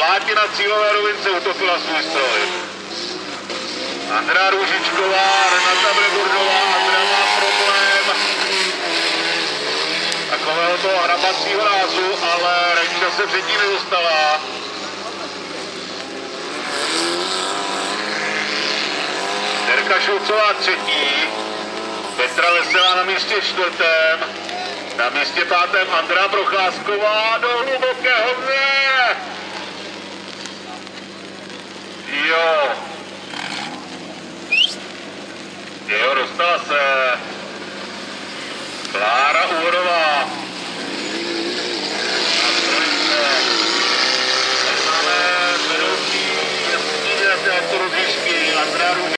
Vláti na cílové rovince utopila svůj stroj. Andrea Růžičková, Renata Bregurdová, Andrea má problém takového toho hrabacího rázu, ale Renča se před ní nedostala. Terka Šulcová třetí, Petra Veselá na místě čtvrtém, na místě pátém Andrea Procházková do hlubokého dne. Jo, dostala